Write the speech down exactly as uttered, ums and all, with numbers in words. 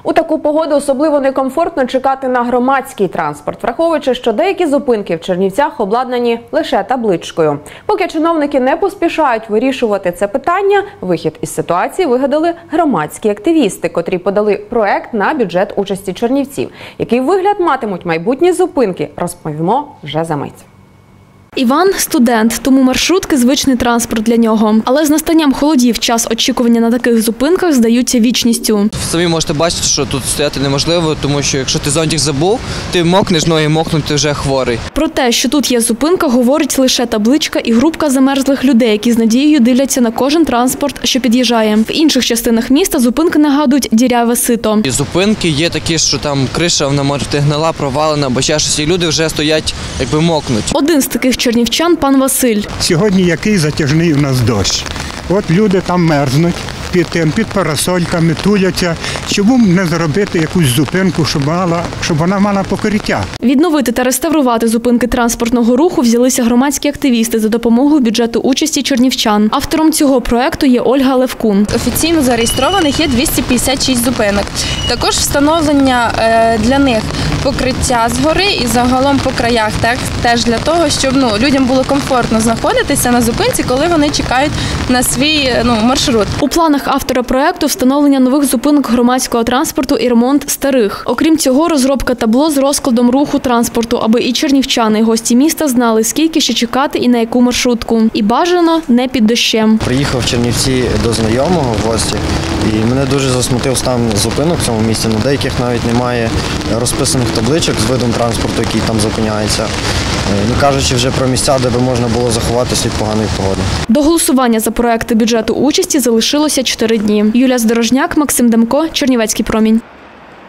У таку погоду особливо некомфортно чекати на громадський транспорт, враховуючи, що деякі зупинки в Чернівцях обладнані лише табличкою. Поки чиновники не поспішають вирішувати це питання, вихід із ситуації вигадали громадські активісти, котрі подали проект на бюджет участі чернівців. Який вигляд матимуть майбутні зупинки, розповімо вже за мить. Іван – студент, тому маршрутки – звичний транспорт для нього. Але з настанням холодів час очікування на таких зупинках здаються вічністю. Самі можете бачити, що тут стояти неможливо, тому що якщо ти зонтик забув, ти мокнеш, ноги мокнуть, ти вже хворий. Про те, що тут є зупинка, говорить лише табличка і групка замерзлих людей, які з надією дивляться на кожен транспорт, що під'їжджає. В інших частинах міста зупинки нагадують діряве сито. І зупинки є такі, що там криша, вона може гнила, провалена, або ще щось, і люди вже стоять, якби мокнуть. Один з таких чернівчан – пан Василь. Сьогодні який затяжний у нас дощ. От люди там мерзнуть під тим, під парасольками, туляться. Чому б не зробити якусь зупинку, щоб, мала, щоб вона мала покриття? Відновити та реставрувати зупинки транспортного руху взялися громадські активісти за допомогою бюджету участі чернівчан. Автором цього проекту є Ольга Левкун. Офіційно зареєстрованих є двісті п'ятдесят шість зупинок. Також встановлення для них покриття згори і загалом по краях, так, теж для того, щоб ну, людям було комфортно знаходитися на зупинці, коли вони чекають на свій ну, маршрут. У планах автора проекту встановлення нових зупинок громадського транспорту і ремонт старих. Окрім цього, розробка табло з розкладом руху транспорту, аби і чернівчани, і гості міста знали, скільки ще чекати і на яку маршрутку. І бажано не під дощем. Приїхав в Чернівці до знайомого в гості, і мене дуже засмутив стан зупинок в цьому місті. На деяких навіть немає розписаних табличок з видом транспорту, який там зупиняється. Не кажучи вже про місця, де би можна було заховатися від поганої погоди. До голосування за проекти бюджету участі залишилося чотири дні. Юлія Здорожняк, Максим Демко, Чернівецький промінь.